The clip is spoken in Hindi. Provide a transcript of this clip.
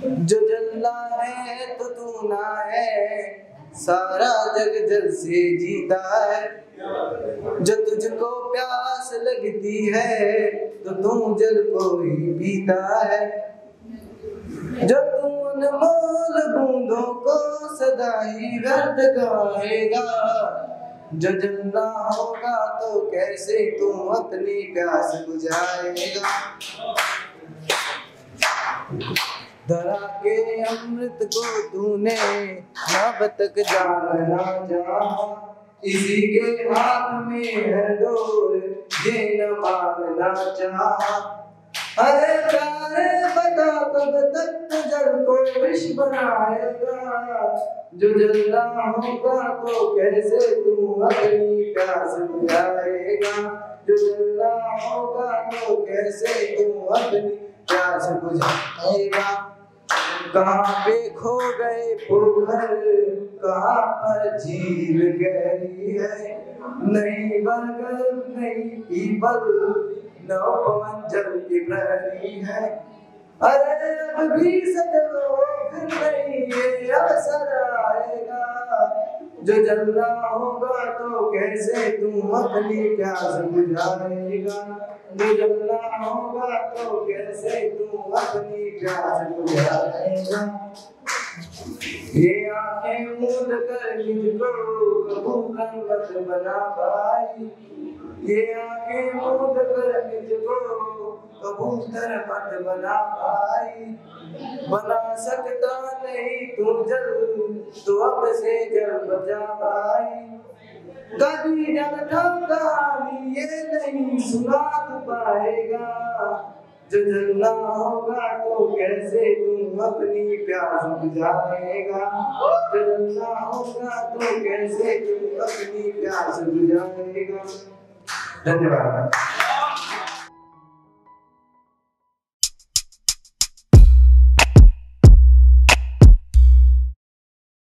जो जलना है तो तू ना है, सारा जग जल से जीता है। जो तुझको प्यास लगती है तो तू जल को ही पीता है। जो तू अनमोल बूंदों को सदा ही व्यर्थ गवाएगा, जो जलना होगा तो कैसे तू अपनी प्यास बुझाएगा। धरा के अमृत को तूने अब तक जाना चाहा, इसी के हाथ में है डोर ये न मानना चाहा। अरे प्यारे बता कब तक जल को विष बनाएगा, जो जलना होगा तो कैसे तू अपनी प्यास बुझाएगा। जो जलना होगा तो कैसे तू अपनी प्यास बुझाएगा। कहाँ पे खो गए पोखर, कहाँ पर झील गहरी है, नहीं बरगद नहीं पीपल न पवन जल की प्रहरी है। अरे अब भी सजो फिर नहीं ये अवसर आएगा, जो जलना होगा तो कैसे तू अपनी प्यास बुझाएगा। जो जलना होगा तो कैसे तू अपनी प्यास बुझाएगा। ये आंखें मूंद कर मुझको कबूतर मत बना भाई, ये आंखें मूंद कर मुझको कबूतर मत बना भाई। बना सकता नहीं तू जल तो अब से जल बजा भाई। कभी जनता कहानी ये नहीं सुना तू पाएगा, जो जलना होगा तो कैसे तुम अपनी प्यास बुझाएगा। जो जलना होगा तो कैसे तुम अपनी प्यास बुझाएगा। धन्यवाद।